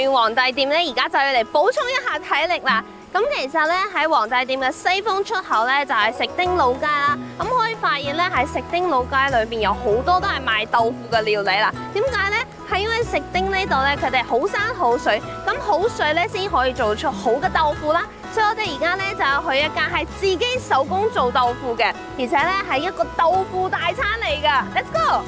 完皇帝店咧，而家就要嚟補充一下體力啦。咁其實咧喺皇帝店嘅西風出口咧就係食丁老街啦。咁可以發現咧喺食丁老街裏邊有好多都係賣豆腐嘅料理啦。點解咧？係因為食丁呢度咧佢哋好山好水，咁好水咧先可以做出好嘅豆腐啦。所以我哋而家咧就要去一間係自己手工做豆腐嘅，而且咧係一個豆腐大餐嚟㗎。Let's go！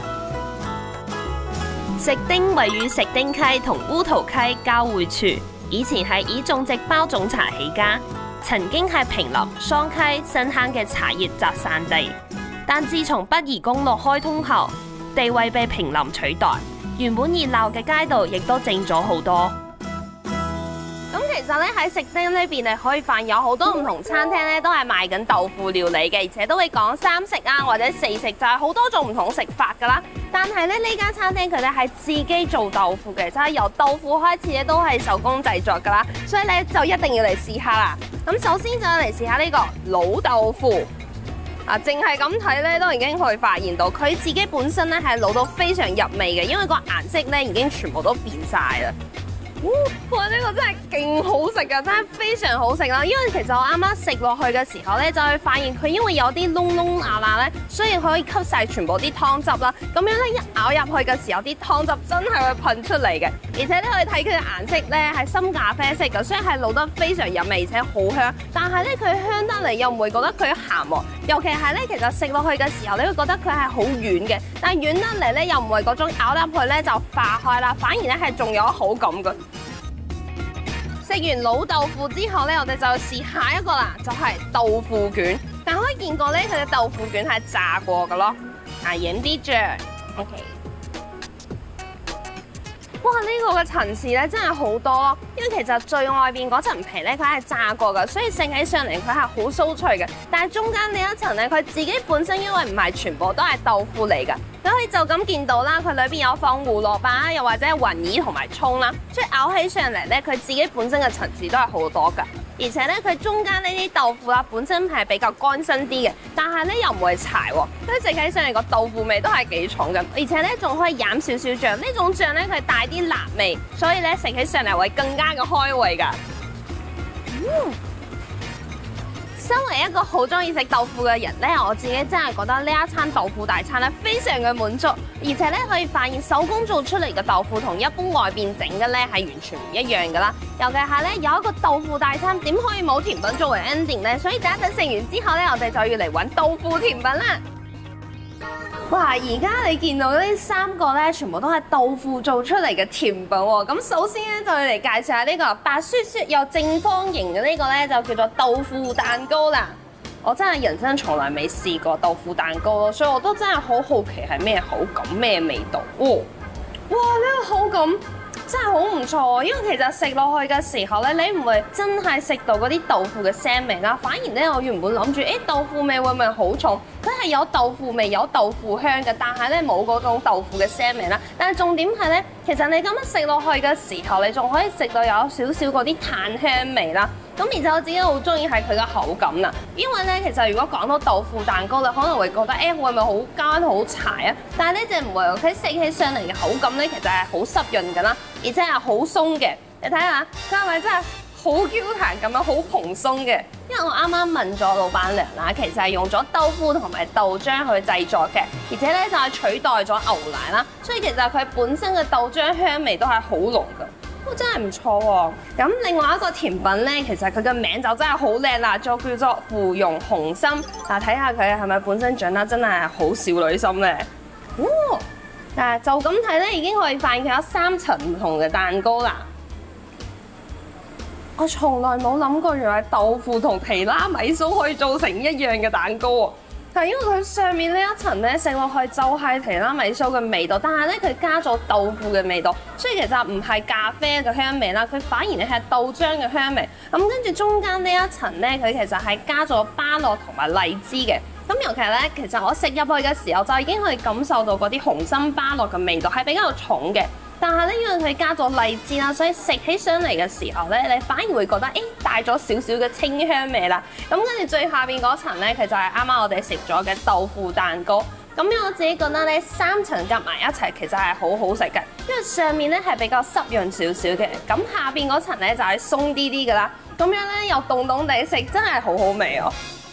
食丁位於食丁溪同烏桃溪交匯處，以前係以種植包種茶起家，曾經係平林、桑溪、新坑嘅茶葉集散地。但自從北宜公路開通後，地位被平林取代，原本熱鬧嘅街道亦都靜咗好多。咁其實咧喺食丁呢邊，你可以發現有好多唔同餐廳咧都係賣緊豆腐料理嘅，而且都會講三食啊或者四食，就係好多種唔同食法噶啦。但係咧呢間餐廳佢哋係自己做豆腐嘅，就係由豆腐開始咧都係手工製作噶啦，所以咧就一定要嚟試下啦。咁首先就要嚟試下呢個老豆腐。淨係咁睇咧，都已經可以發現到佢自己本身咧係老到非常入味嘅，因為個顏色咧已經全部都變晒啦。哇！呢個真係勁好食噶，真係非常好食啦！因為其實我啱啱食落去嘅時候咧，就會發現佢因為有啲窿窿罅罅咧，所以可以吸晒全部啲湯汁啦。咁樣咧一咬入去嘅時候，啲湯汁真係會噴出嚟嘅。而且咧可以睇佢嘅顏色咧係深咖啡色嘅，所以係老得非常入味，而且好香。但係咧佢香得嚟又唔會覺得佢鹹喎，尤其係咧其實食落去嘅時候，你會覺得佢係好軟嘅，但係軟得嚟咧又唔會嗰種咬入去咧就化開啦，反而咧係仲有口感嘅。食完老豆腐之後咧，我哋就試下一個啦，就係豆腐卷。但可以見過咧，佢嘅豆腐卷係炸過嘅咯。飲啲醬 ，OK。哇！呢個嘅層次咧真係好多咯，因為其實最外邊嗰層皮咧佢係炸過嘅，所以食起上嚟佢係好酥脆嘅。但係中間呢一層咧，佢自己本身因為唔係全部都係豆腐嚟㗎。你可以就咁見到啦，佢裏邊有放胡蘿蔔又或者係雲耳同埋葱啦，所以咬起上嚟咧，佢自己本身嘅層次都係好多㗎。而且咧，佢中間呢啲豆腐啦，本身係比較乾身啲嘅，但係咧又唔會柴喎，所以食起上嚟個豆腐味都係幾重嘅。而且咧仲可以飲少少醬，呢種醬咧佢帶啲辣味，所以咧食起上嚟會更加嘅開胃㗎。身為一個好中意食豆腐嘅人咧，我自己真係覺得呢一餐豆腐大餐咧非常嘅滿足，而且咧可以發現手工做出嚟嘅豆腐同一般外邊整嘅咧係完全唔一樣噶啦。尤其係咧有一個豆腐大餐，點可以冇甜品作為 ending 咧？所以等一陣食完之後咧，我哋就要嚟揾豆腐甜品啦。哇！而家你見到呢三個咧，全部都係豆腐做出嚟嘅甜品喎。咁首先咧就要嚟介紹下呢個白雪雪又正方形嘅呢個咧，就叫做豆腐蛋糕啦。我真係人生從來未試過豆腐蛋糕咯，所以我都真係好好奇係咩口感、咩味道。哦，哇！呢個口感真係好唔錯，因為其實食落去嘅時候咧，你唔會真係食到嗰啲豆腐嘅腥味啦。反而咧，我原本諗住，豆腐味會唔會好重？佢係有豆腐味、有豆腐香嘅，但係咧冇嗰種豆腐嘅腥味啦。但係重點係咧，其實你咁樣食落去嘅時候，你仲可以食到有少少嗰啲炭香味啦。咁而且我自己好中意係佢嘅口感啦，因為咧其實如果講到豆腐蛋糕，你可能會覺得會唔會好乾好柴啊？但係呢隻唔會，佢食起上嚟嘅口感咧，其實係好濕潤㗎啦，而且係好鬆嘅。你睇下，佢係咪真係好 Q 彈咁樣，好蓬鬆嘅？因為我啱啱問咗老闆娘啦，其實係用咗豆腐同埋豆漿去製作嘅，而且咧就係取代咗牛奶啦，所以其實佢本身嘅豆漿香味都係好濃㗎。真係唔錯喎！咁另外一個甜品咧，其實佢嘅名就真係好靚啦，就叫做芙蓉紅心。嗱，睇下佢係咪本身長得真係好少女心咧？嗱，就咁睇咧，已經可以發現佢有3層唔同嘅蛋糕啦。我從來冇諗過，原來豆腐同提拉米蘇可以做成一樣嘅蛋糕喎。係因為佢上面呢一層咧食落去就係提拉米蘇嘅味道，但係咧佢加咗豆腐嘅味道，所以其實唔係咖啡嘅香味啦，佢反而咧係豆漿嘅香味。咁跟住中間呢一層咧，佢其實係加咗芭樂同埋荔枝嘅。咁尤其咧，其實我食入去嘅時候就已經可以感受到嗰啲紅心芭樂嘅味道係比較重嘅。但係咧，因為佢加咗荔枝啦，所以食起上嚟嘅時候咧，你反而會覺得帶咗少少嘅清香味啦。咁跟住最下邊嗰層咧，佢就係啱啱我哋食咗嘅豆腐蛋糕。 咁樣我自己覺得咧，3層夾埋一齊其實係好好食嘅，因為上面咧係比較濕潤少少嘅，咁下邊嗰層咧就係鬆啲啲噶啦，咁樣咧又凍凍地食，真係好好味哦！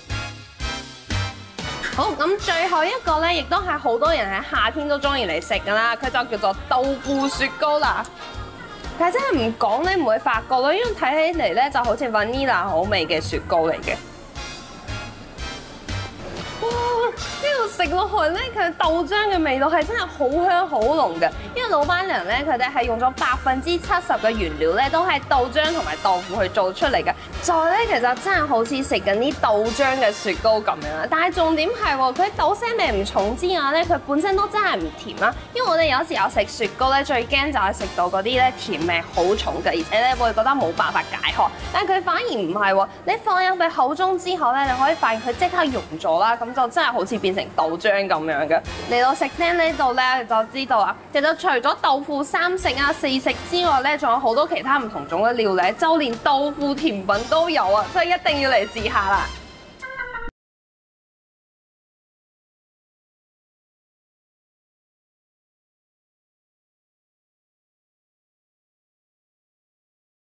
好，咁最後一個咧，亦都係好多人喺夏天都中意嚟食噶啦，佢就叫做豆腐雪糕啦。但係真係唔講咧，唔會發覺咯，因為睇起嚟咧就好似 vanilla 口味嘅雪糕嚟嘅。哇！呢度食落去咧，佢豆漿嘅味道係真係好香好濃嘅，因為老闆娘咧佢哋係用咗70%嘅原料咧，都係豆漿同埋豆腐去做出嚟嘅。再咧，其實真係好似食緊啲豆漿嘅雪糕咁樣啦。但係重點係喎，佢豆腥味唔重之外咧，佢本身都真係唔甜啦。因為我哋有時候食雪糕咧，最驚就係食到嗰啲咧甜味好重嘅，而且咧會覺得冇辦法解渴。但係佢反而唔係喎，你放入你口中之後咧，你可以發現佢即刻溶咗啦，咁就真係好似變成豆漿咁樣嘅。嚟到食廳呢度咧，你就知道啦。其實除咗豆腐3食啊、4食之外咧，仲有好多其他唔同種嘅料理，就連豆腐甜品都有啊，所以一定要嚟試下啦。